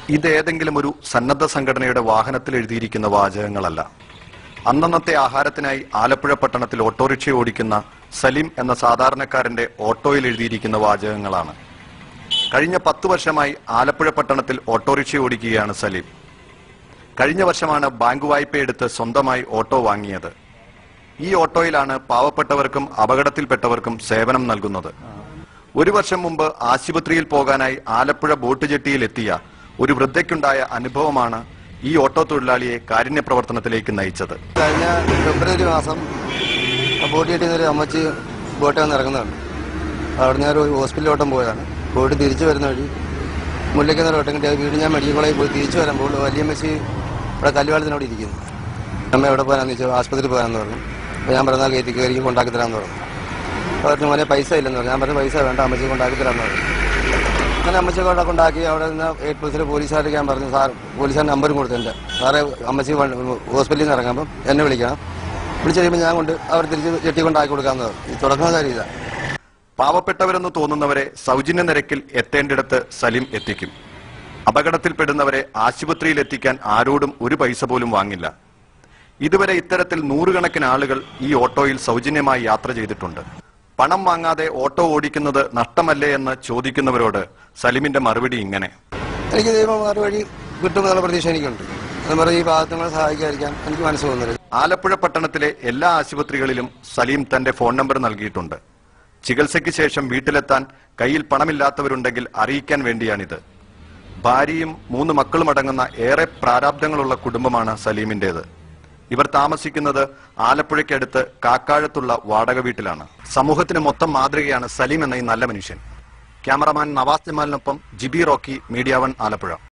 ഇത് ഏതെങ്കിലും ഒരു സന്നദ്ധ സംഘടനയുടെ വാഹനത്തിൽ എഴുതിയിരിക്കുന്ന വാചകങ്ങളല്ല. അന്നന്നത്തെ ആഹാരത്തിനായി ആലപ്പുഴ പട്ടണത്തിൽ ഓട്ടോറിക്ഷ ഓടിക്കുന്ന സലീം എന്ന സാധാരണക്കാരന്റെ ഓട്ടോയിൽ എഴുതിയിരിക്കുന്ന വാചകങ്ങളാണ്. കഴിഞ്ഞ 10 വർഷമായി ആലപ്പുഴ പട്ടണത്തിൽ ഓട്ടോറിക്ഷ ഓടിക്കുകയാണ് സലീം. കഴിഞ്ഞ വർഷമാണ് ബാങ്ക് വായ്പയെടുത്ത് സ്വന്തമായി ഓട്ടോ വാങ്ങിയത്. ഈ ഓട്ടോയിലാണ് പാവപ്പെട്ടവർക്കും അപകടത്തിൽപ്പെട്ടവർക്കും സേവനം നൽകുന്നത്. 1 വർഷം മുമ്പ് ആശുപത്രിയിൽ പോകാനായി ആലപ്പുഴ ബോട്ട് ജെട്ടിയിൽ എത്തിയ ഒരു വൃദ്ധയ്ക്കുണ്ടായ അനുഭവമാണ് ഈ ഓട്ടോ തൊഴിലാളിയെ കാരുണ്യ പ്രവർത്തനത്തിലേക്ക് നയിച്ചത്. കഴിഞ്ഞ ഫെബ്രുവരി മാസം ബോട്ട് ജെട്ടിയിൽ നിന്ന് ഒരു അമ്മച്ചി ബോട്ടിൽ വന്ന് ഇറങ്ങുന്നതാണ്. അവിടെ ഞാൻ ഒരു ഹോസ്പിറ്റലിലോട്ടം പോയതാണ്. പോയിട്ട് തിരിച്ചു വരുന്ന വഴി മുല്ലയ്ക്കുന്ന ഓട്ടം കിട്ടിയ വീട് ഞാൻ മെഡിക്കൽ കോളേജിൽ പോയി തിരിച്ചു വരുമ്പോൾ വലിയമ്മച്ചി ഇവിടെ കല്ലുവാളത്തിനോട് ഇരിക്കുന്നു. അമ്മ എവിടെ പോകാനാന്ന് ചോദിച്ചാൽ ആശുപത്രിയിൽ പോകാമെന്ന് പറഞ്ഞു. അപ്പോൾ ഞാൻ പറഞ്ഞാൽ കയറ്റി കയറി കൊണ്ടാക്കി തരാമെന്ന് പറഞ്ഞു. അവർക്ക് മോനെ പൈസ ഇല്ലെന്ന് പറഞ്ഞു. ഞാൻ പറഞ്ഞു പൈസ വേണ്ട, അമ്മച്ചി കൊണ്ടാക്കി തരാമെന്ന് പറഞ്ഞു. അങ്ങനെ അമ്മച്ചി കൊണ്ടാക്കി അവിടെ നിന്ന് 8+ പോലീസുകാർക്ക് ഞാൻ പറഞ്ഞു, സാർ പോലീസുകാർ നമ്പറും കൊടുത്തിട്ടുണ്ട്, സാറേ അമ്മച്ചി ഹോസ്പിറ്റലിൽ നിന്ന് ഇറങ്ങുമ്പോൾ എന്നെ വിളിക്കണം, വിളിച്ചു കഴിയുമ്പോൾ ഞാൻ കൊണ്ട് അവർ തിരിച്ച് ചെട്ടി കൊണ്ടാക്കി കൊടുക്കാമെന്ന് പറഞ്ഞു. ഈ തുടങ്ങുന്ന കാര്യം ഇതാ. പാവപ്പെട്ടവരെന്ന് തോന്നുന്നവരെ സൗജന്യ നിരക്കിൽ എത്തേണ്ടിടത്ത് സലീം എത്തിക്കും. അപകടത്തിൽപ്പെടുന്നവരെ ആശുപത്രിയിൽ എത്തിക്കാൻ ആരോടും ഒരു പൈസ പോലും വാങ്ങില്ല. ഇതുവരെ ഇത്തരത്തിൽ 100 കണക്കിന് ആളുകൾ ഈ ഓട്ടോയിൽ സൗജന്യമായി യാത്ര ചെയ്തിട്ടുണ്ട്. പണം വാങ്ങാതെ ഓട്ടോ ഓടിക്കുന്നത് നഷ്ടമല്ലേ എന്ന് ചോദിക്കുന്നവരോട് സലീമിന്റെ മറുപടി ഇങ്ങനെ: എനിക്ക് ദൈവം മറുപടി കിട്ടുമെന്നുള്ള പ്രതീക്ഷ എനിക്കുണ്ട്. അതുപോലെ ഈ ഭാഗത്തുങ്ങളെ സഹായിക്കാതിരിക്കാൻ എനിക്ക് മനസ്സ് തോന്നുന്നില്ല. ആലപ്പുഴ പട്ടണത്തിലെ എല്ലാ ആശുപത്രികളിലും സലീം തന്റെ ഫോൺ നമ്പർ നൽകിയിട്ടുണ്ട്. ചികിത്സയ്ക്ക് ശേഷം വീട്ടിലെത്താൻ കയ്യിൽ പണമില്ലാത്തവരുണ്ടെങ്കിൽ അറിയിക്കാൻ വേണ്ടിയാണിത്. ഭാര്യയും 3 മക്കളും അടങ്ങുന്ന ഏറെ പ്രാരാബ്ദങ്ങളുള്ള കുടുംബമാണ് സലീമിന്റേത്. ഇവർ താമസിക്കുന്നത് ആലപ്പുഴയ്ക്കടുത്ത് കാക്കാഴത്തുള്ള വാടക വീട്ടിലാണ്. സമൂഹത്തിന് മൊത്തം മാതൃകയാണ് സലീം എന്ന ഈ നല്ല മനുഷ്യൻ. ക്യാമറമാൻ നവാസ് ജമാലിനൊപ്പം ജിബി റോക്കി, മീഡിയ 1 ആലപ്പുഴ.